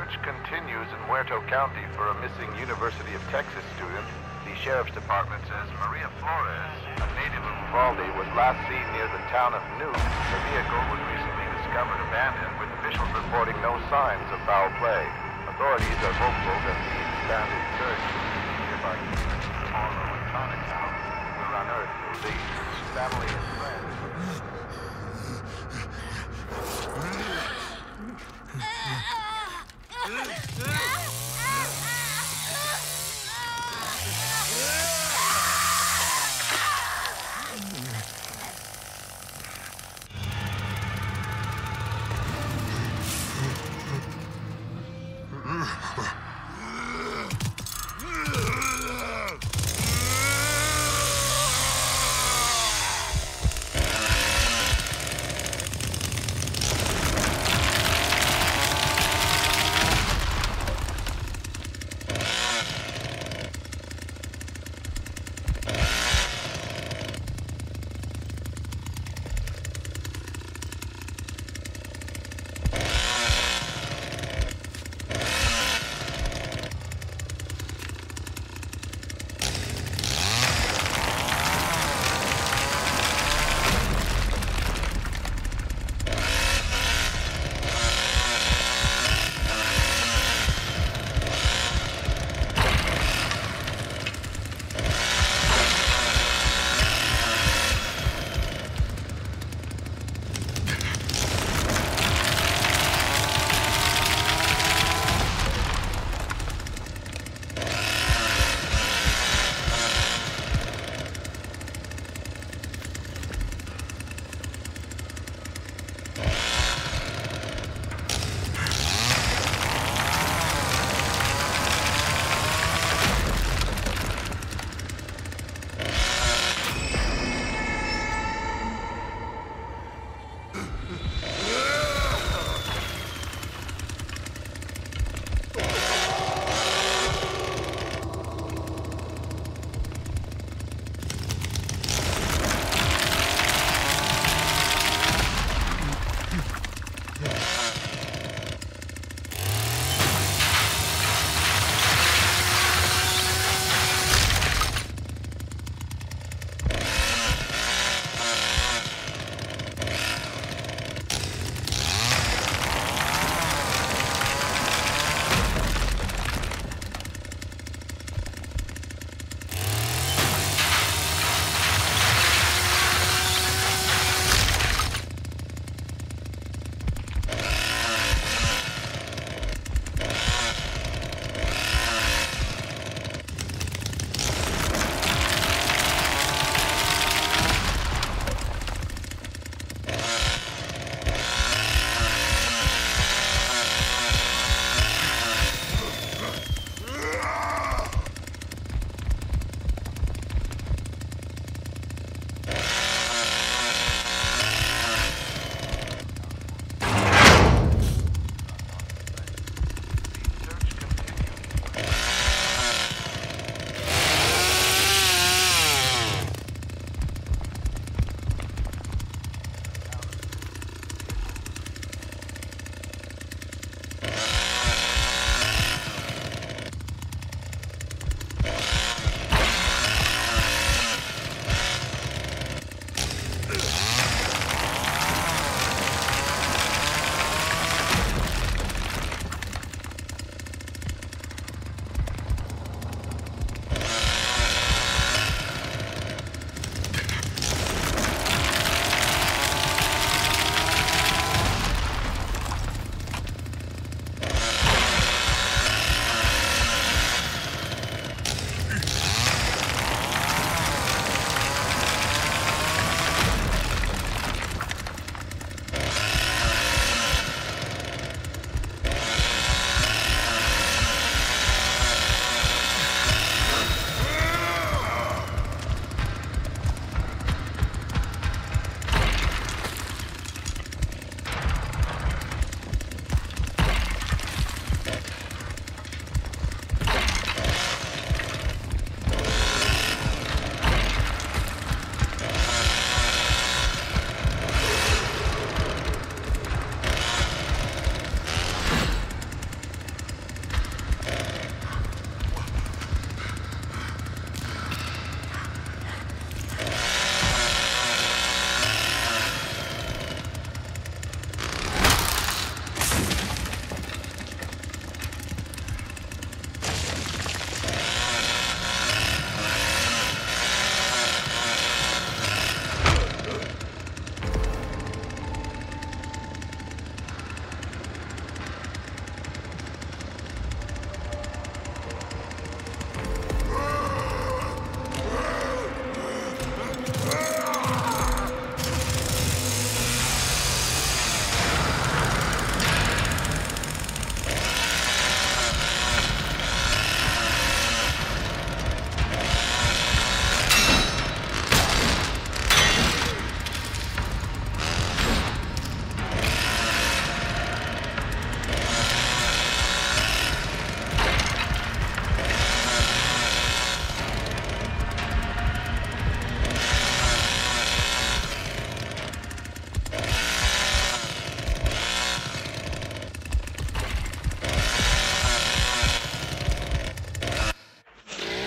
search continues in Muerto County for a missing University of Texas student. The Sheriff's Department says Maria Flores, a native of Uvalde, was last seen near the town of Newt. The vehicle was recently discovered abandoned, with officials reporting no signs of foul play. Authorities are hopeful that the expanded search nearby tomorrow in Chinatown will unearth the lead. Family and friends.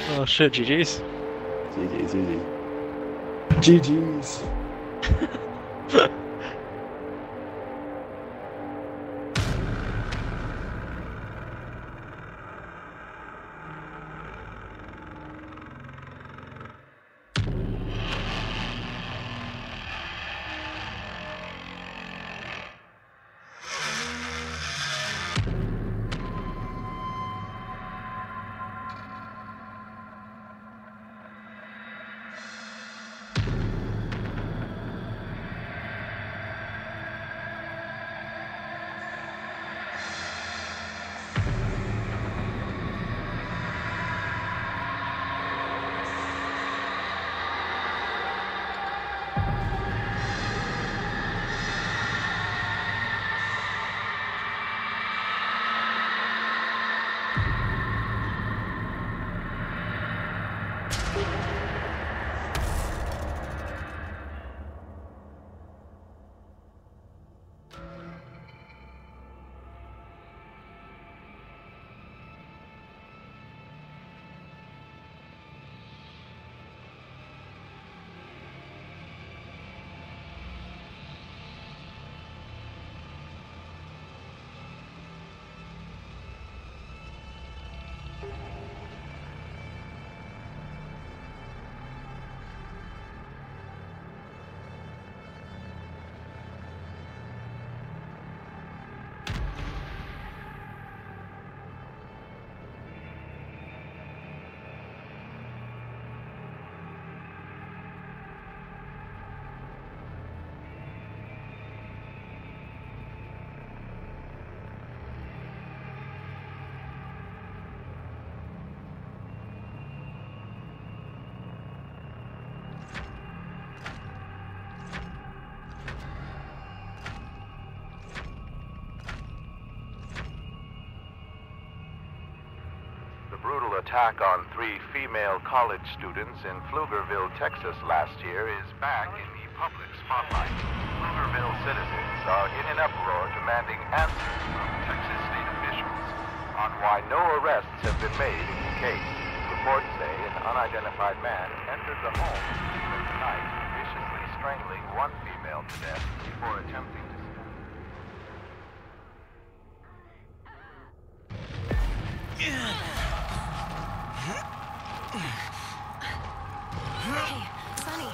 Oh shit, GG's. GG's. The brutal attack on 3 female college students in Pflugerville, Texas last year is back in the public spotlight. Pflugerville citizens are in an uproar demanding answers from Texas state officials on why no arrests have been made in the case. Reports say an unidentified man entered the home at night, viciously strangling one female to death before attempting to Hey, Sonny.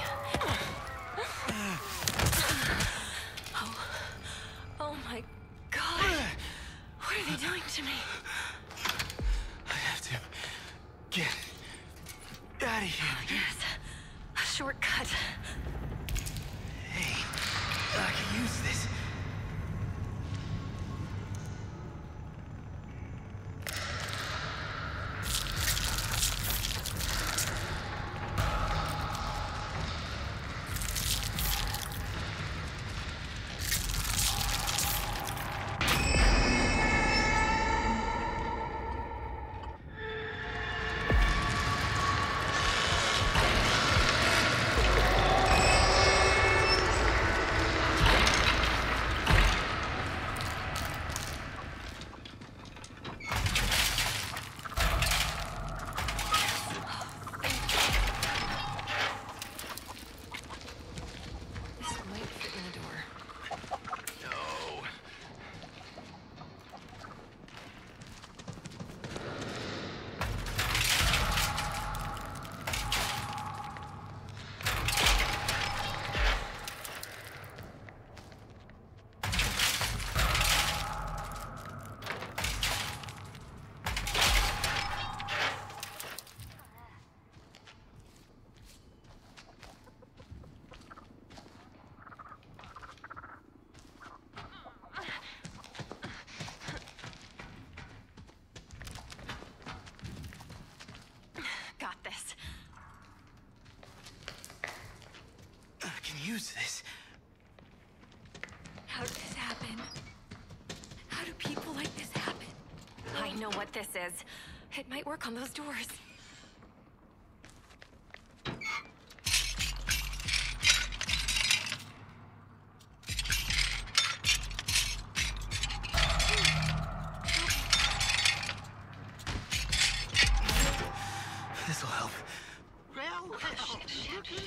Oh my God. What are they doing to me? I have to get out of here. Yes, a shortcut. Hey, I can use this. Got this. I can use this. How did this happen? How do people like this happen? I know what this is. It might work on those doors. This'll help. Well, look at you.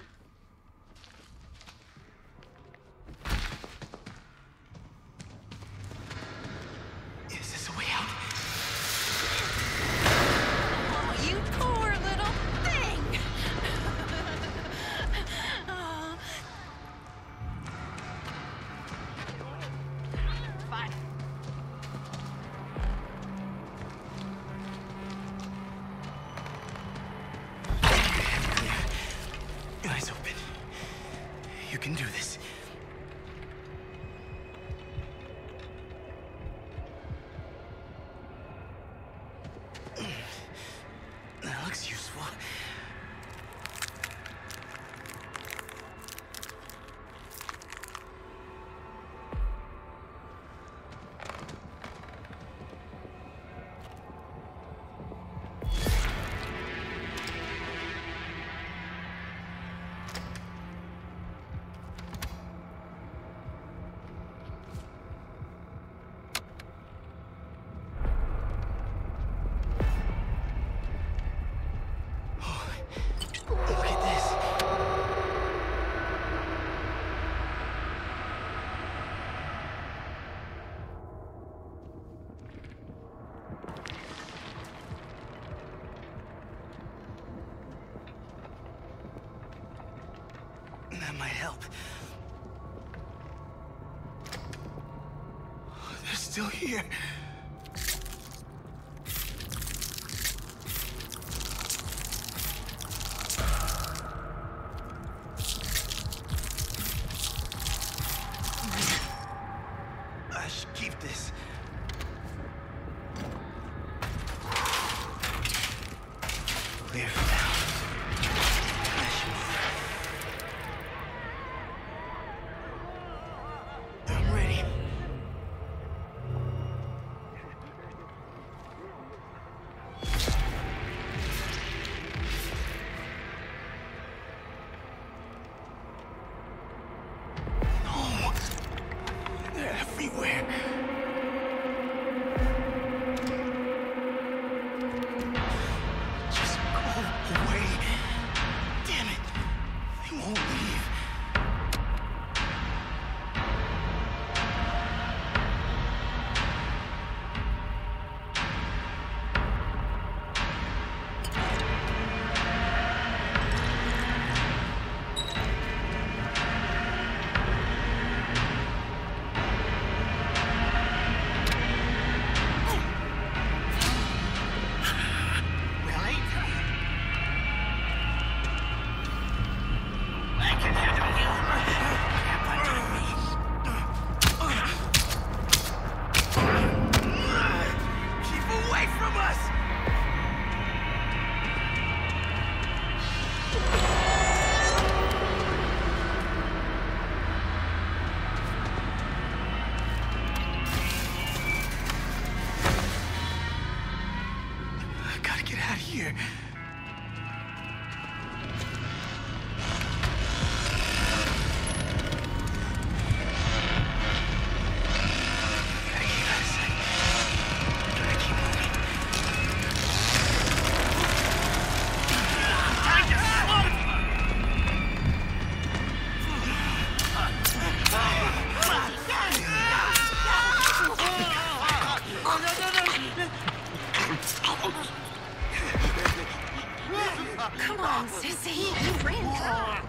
Is this a way out? Oh, you poor little thing! Oh. Fine. Eyes open. You can do this. That looks useful. Look at this. That might help. They're still here. I should keep this. Clear for now. I should move. I'm ready. No! They're everywhere. Just go away. Damn it. They won't leave. Really? I can handle you. Keep away from us! I gotta get out of here. Gotta keep out of sight. Gotta keep moving. Time to slow. Come on, sissy. You ran.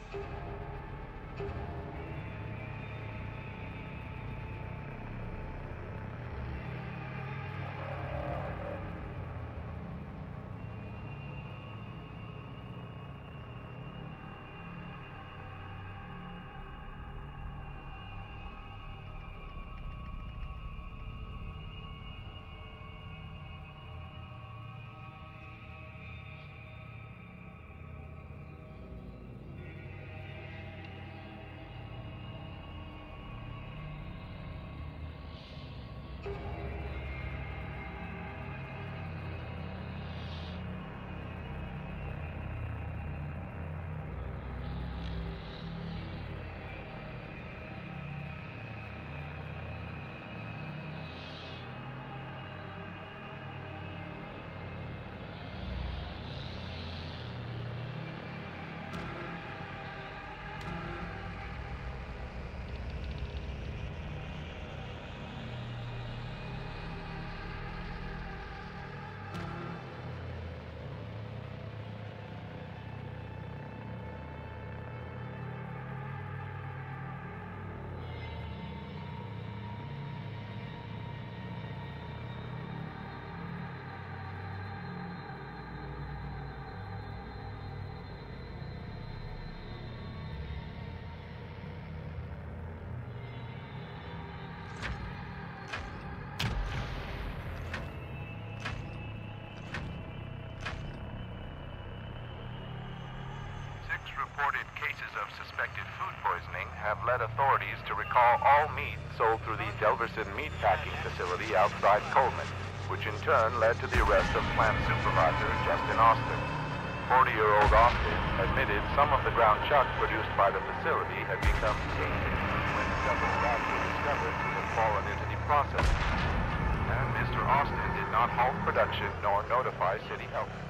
Reported cases of suspected food poisoning have led authorities to recall all meat sold through the Delverson meat packing facility outside Coleman, which in turn led to the arrest of plant supervisor Justin Austin. 40-year-old Austin admitted some of the ground chuck produced by the facility had become tainted when several rats were discovered to have fallen into the process. And Mr. Austin did not halt production nor notify City Health Inspector.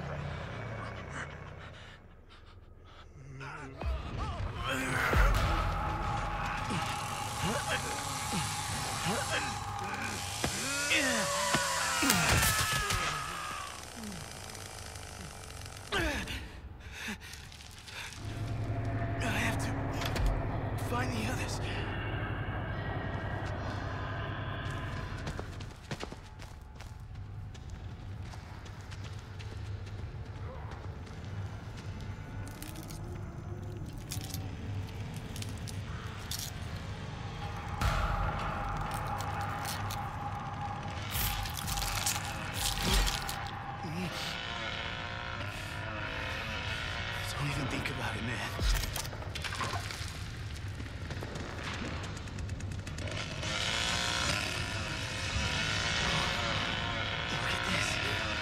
I have to find the others. Don't even think about it, man. Look at this.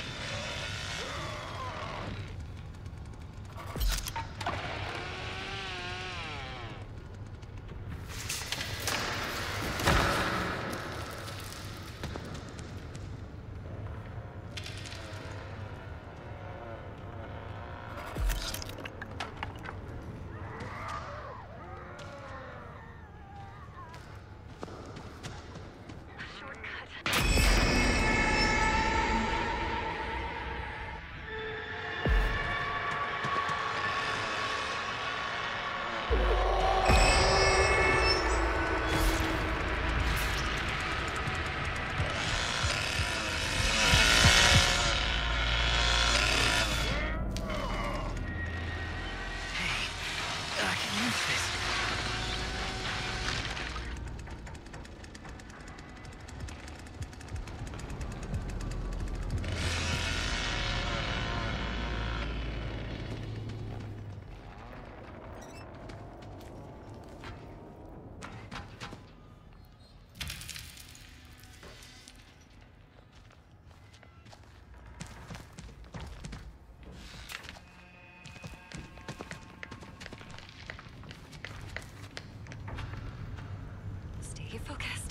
Stay focused.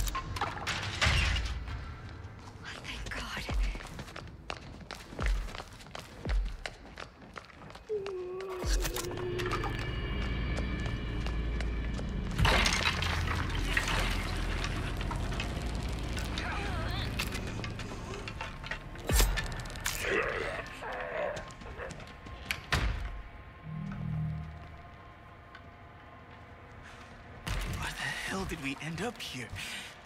Thank God. hell did we end up here?